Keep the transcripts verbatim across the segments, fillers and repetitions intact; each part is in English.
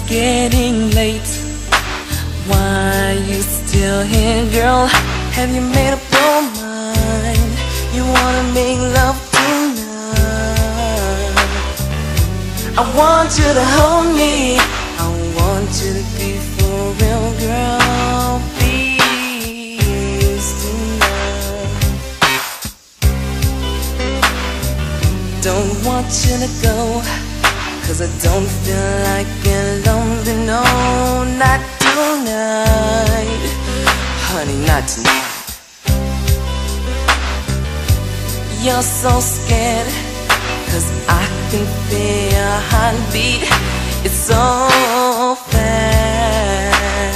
getting late. Why you still here, girl? Have you made up your mind? You wanna make love tonight? I want you to hold me, I want you to be for real, girl. Please tonight. Don't want you to go, 'cause I don't feel like being lonely, no, not tonight. Honey, not tonight. You're so scared, 'cause I can feel your heartbeat. It's so fast.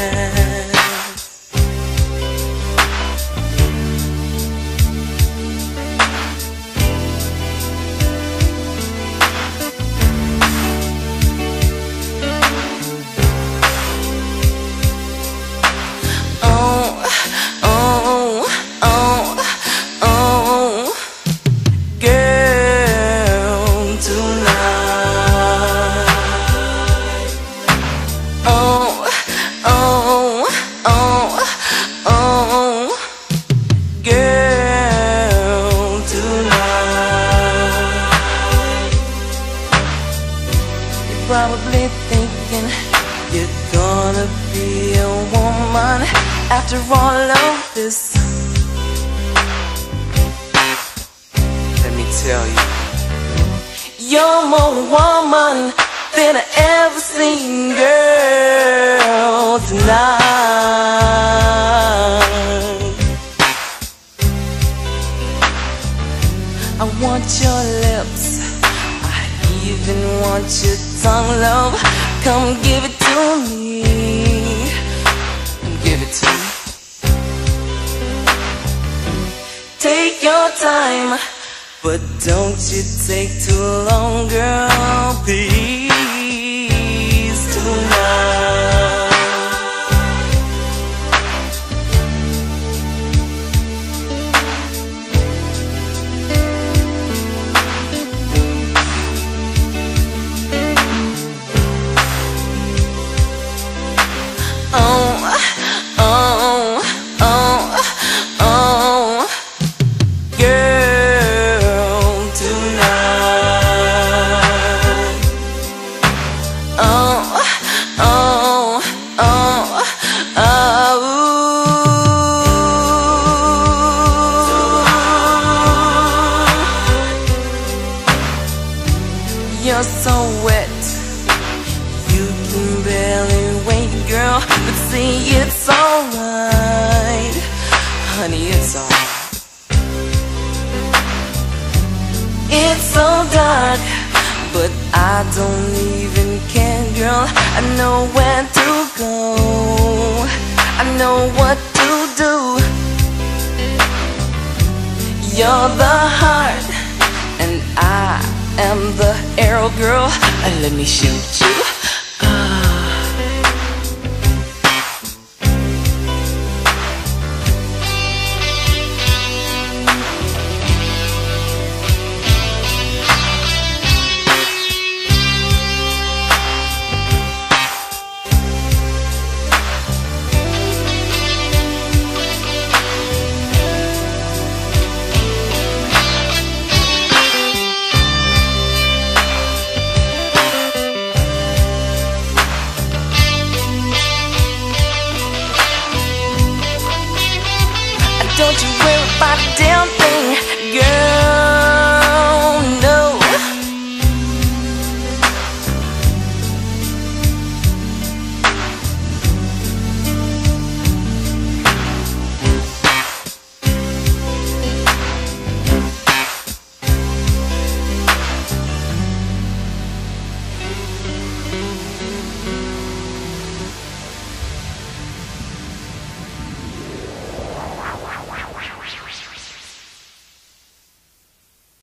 Probably thinking you're gonna be a woman after all of this. Let me tell you, you're more woman than I ever seen, girl, tonight. I want your lips, I even want your tongue, love. Come give it to me, come give it to me. Take your time, but don't you take too long, girl, please tonight. You're so wet, you can barely wait, girl. But see, it's alright, honey, it's alright. It's so dark, but I don't even care, girl. I know where to go, I know what to do. You're the heart, and I am the arrow, girl. Let me shoot you.